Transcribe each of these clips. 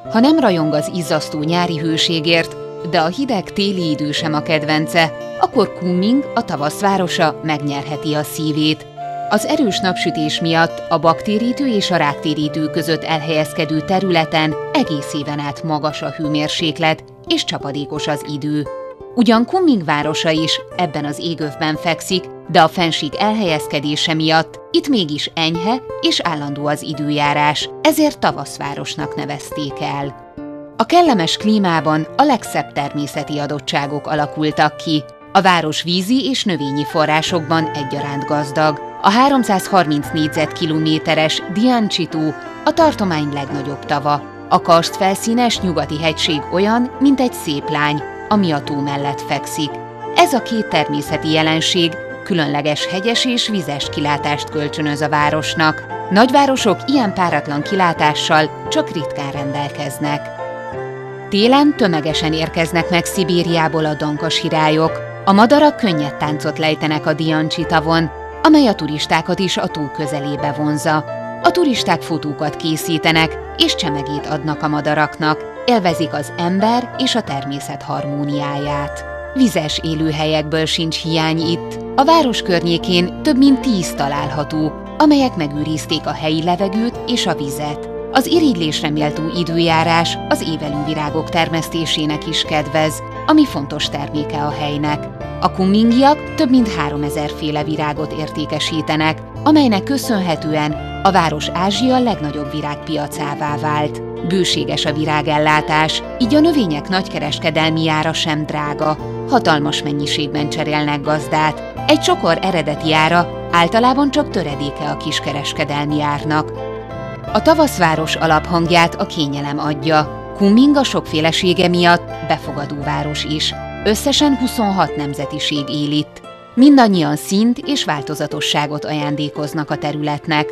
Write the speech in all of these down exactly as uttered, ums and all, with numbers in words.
Ha nem rajong az izzasztó nyári hőségért, de a hideg téli idő sem a kedvence, akkor Kunming, a tavasz városa megnyerheti a szívét. Az erős napsütés miatt a baktérítő és a ráktérítő között elhelyezkedő területen egész éven át magas a hőmérséklet és csapadékos az idő. Ugyan Kunming városa is ebben az égövben fekszik, de a fennsík elhelyezkedése miatt itt mégis enyhe és állandó az időjárás, ezért tavaszvárosnak nevezték el. A kellemes klímában a legszebb természeti adottságok alakultak ki. A város vízi és növényi forrásokban egyaránt gazdag. A háromszázharminc négyzetkilométeres Dianchi-tó a tartomány legnagyobb tava. A karstfelszínes nyugati hegység olyan, mint egy szép lány, ami a tó mellett fekszik. Ez a két természeti jelenség különleges hegyes és vizes kilátást kölcsönöz a városnak. Nagyvárosok ilyen páratlan kilátással csak ritkán rendelkeznek. Télen tömegesen érkeznek meg Szibériából a dankasirályok. A madarak könnyed táncot lejtenek a Dianchi-tavon, amely a turistákat is a tó közelébe vonzza. A turisták fotókat készítenek, és csemegét adnak a madaraknak, élvezik az ember és a természet harmóniáját. Vizes élőhelyekből sincs hiány itt. A város környékén több mint tíz található, amelyek megőrizték a helyi levegőt és a vizet. Az irigylésre méltó időjárás az évelő virágok termesztésének is kedvez, ami fontos terméke a helynek. A kunmingiak több mint háromezer féle virágot értékesítenek, amelynek köszönhetően a város Ázsia legnagyobb virágpiacává vált. Bőséges a virágellátás, így a növények nagykereskedelmi ára sem drága. Hatalmas mennyiségben cserélnek gazdát. Egy csokor eredeti ára általában csak töredéke a kiskereskedelmi árnak. A tavaszváros alaphangját a kényelem adja. Kunming a sokfélesége miatt befogadó város is. Összesen huszonhat nemzetiség él itt. Mindannyian színt és változatosságot ajándékoznak a területnek.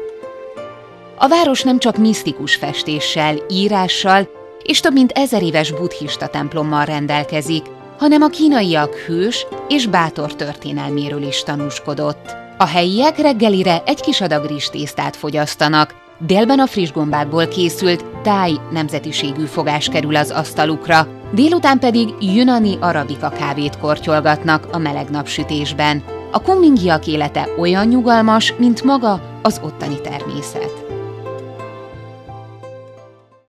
A város nem csak misztikus festéssel, írással és több mint ezer éves buddhista templommal rendelkezik, hanem a kínaiak hős és bátor történelméről is tanúskodott. A helyiek reggelire egy kis adag rizstésztát fogyasztanak, délben a friss gombákból készült thai nemzetiségű fogás kerül az asztalukra, délután pedig yunani arabika kávét kortyolgatnak a meleg napsütésben. A kunmingiak élete olyan nyugalmas, mint maga az ottani természet.